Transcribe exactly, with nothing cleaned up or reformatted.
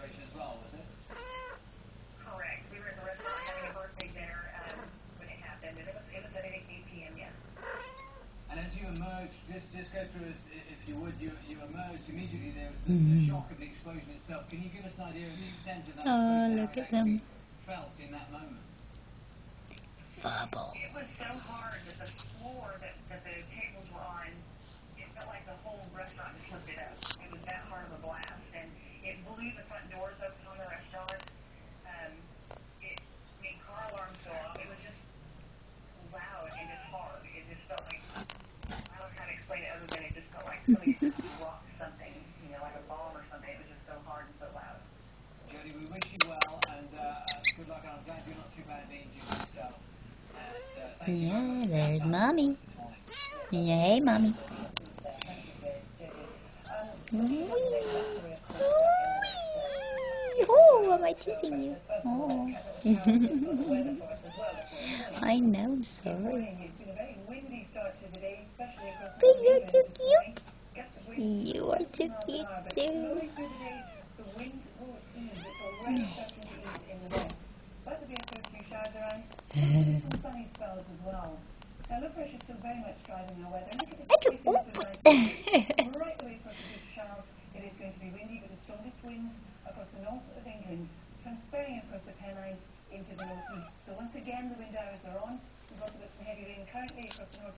situation as well, was it? Correct. We were at the restaurant having a birthday dinner um, when it happened, and it was, it was at eight p m, yes. And as you emerged, just just go through us, if you would, you, you emerged immediately, there was the, the shock of the explosion itself. Can you give us an idea of the extent of that Oh, explosion, look how at it them. actually felt in that moment? Verbal. It was so hard that the floor that, that the tables were on, it felt like the whole restaurant just lifted up. It was that hard of a blast, and it blew the front doors open on the restaurant. Um, it made car alarms go off. It was just loud and just hard. It just felt like, I don't know how to explain it other than it just felt like somebody just dropped something, you know, like a bomb or something. It was just so hard and so loud. Jody, we wish you well, and uh, uh, good luck, and I'm glad you're not too badly injured yourself. And, uh, thank you very Yeah, much for there's your time Mommy. with us this morning. Yeah, hey, Mommy. Oh, am I teasing you? Oh. I know, sorry. But you're too cute. You are too cute too. Now, low pressure is still very much driving our weather. Look at the Achoo, facing of the oop. right right away across the British Isles. It is going to be windy with the strongest winds across the north of England, transferring across the Pennines into the northeast. So once again, the wind hours are on. We've got a bit of heavy rain currently across the north.